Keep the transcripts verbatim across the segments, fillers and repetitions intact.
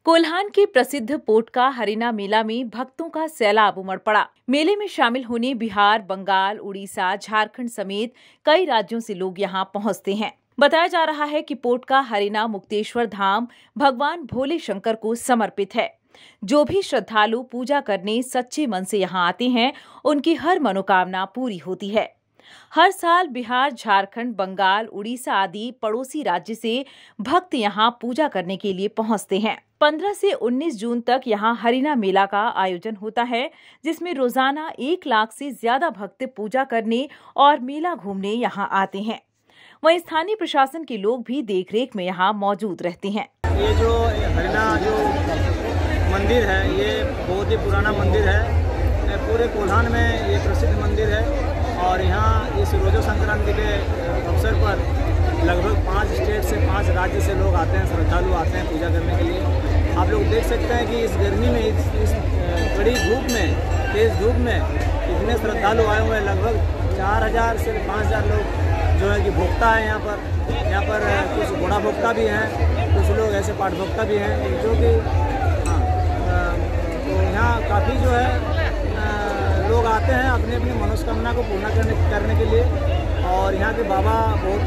कोल्हान के प्रसिद्ध पोटका हरिना मेला में भक्तों का सैलाब उमड़ पड़ा। मेले में शामिल होने बिहार, बंगाल, उड़ीसा, झारखंड समेत कई राज्यों से लोग यहां पहुंचते हैं। बताया जा रहा है कि पोटका हरिना मुक्तेश्वर धाम भगवान भोले शंकर को समर्पित है। जो भी श्रद्धालु पूजा करने सच्चे मन से यहां आते हैं, उनकी हर मनोकामना पूरी होती है। हर साल बिहार, झारखंड, बंगाल, उड़ीसा आदि पड़ोसी राज्य से भक्त यहां पूजा करने के लिए पहुंचते हैं। पंद्रह से उन्नीस जून तक यहां हरिना मेला का आयोजन होता है, जिसमें रोजाना एक लाख से ज्यादा भक्त पूजा करने और मेला घूमने यहां आते हैं। वहीं स्थानीय प्रशासन के लोग भी देखरेख में यहां मौजूद रहते हैं। ये जो हरिना जो मंदिर है, ये बहुत ही पुराना मंदिर है। पूरे कोल्हान में ये प्रसिद्ध मंदिर है और यहाँ इस रोजो संक्रांति के अवसर पर लगभग पाँच स्टेट से पाँच राज्य से लोग आते हैं, श्रद्धालु आते हैं पूजा करने के लिए। आप लोग देख सकते हैं कि इस गर्मी में, इस, इस कड़ी धूप में, तेज़ धूप में इतने श्रद्धालु आए हुए हैं। लगभग चार हज़ार से पाँच हज़ार लोग जो है कि भोक्ता है यहाँ पर। यहाँ पर कुछ घोड़ा भोक्ता भी हैं, कुछ लोग ऐसे पाठ भोक्ता भी हैं, जो कि हाँ तो यहाँ काफ़ी जो है लोग आते हैं अपनी अपनी मनोकामना को पूर्ण करने करने के लिए। और यहाँ के बाबा बहुत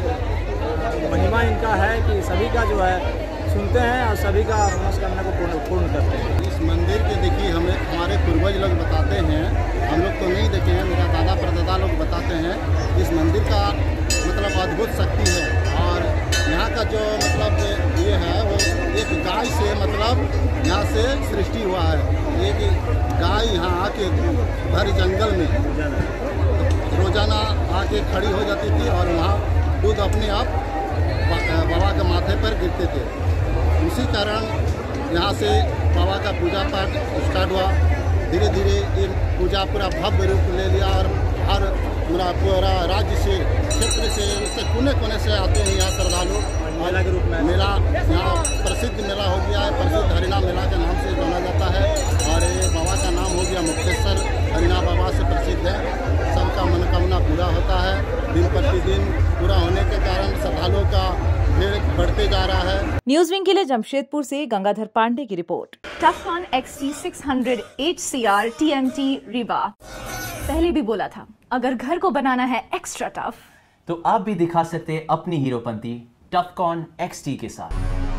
ही महिमा इनका है कि सभी का जो है सुनते हैं और सभी का मनोकामना को पूर्ण पूर्ण करते हैं। इस मंदिर के देखिए हमें हमारे पूर्वज लोग बताते हैं, हम लोग तो नहीं देखे हैं, मेरा दादा परदादा लोग बताते हैं। इस मंदिर का मतलब अद्भुत शक्ति है और यहाँ का जो मतलब ये है वो एक गाय से मतलब यहाँ से सृष्टि हुआ है। एक गाय यहाँ आके भर जंगल में रोजाना आके खड़ी हो जाती थी और वहाँ दूध अपने आप बाबा के माथे पर गिरते थे। उसी कारण यहाँ से बाबा का पूजा पाठ स्टार्ट हुआ। धीरे धीरे ये पूजा पूरा भव्य रूप ले लिया और हर मेरा पूरा राज्य से, क्षेत्र से, उससे कोने कोने से आते हैं यहाँ श्रद्धालु। मेला के रूप में मेला यहाँ प्रसिद्ध मेला हो गया है, प्रसिद्ध हरिना मेला के नाम से जाना जाता है। और ये बाबा का नाम हो गया मुक्तेश्वर हरिना बाबा से प्रसिद्ध है। सबका मनोकामना पूरा होता है। दिन प्रतिदिन पूरा होने के कारण श्रद्धालुओं का भीड़ बढ़ते जा रहा है। न्यूज विंग के लिए जमशेदपुर से गंगाधर पांडे की report. Tufcon X T six hundred H C R T M T Rewa. पहले भी बोला था, अगर घर को बनाना है एक्स्ट्रा टफ, तो आप भी दिखा सकते अपनी हीरोपंती टफकॉन एक्स टी के साथ।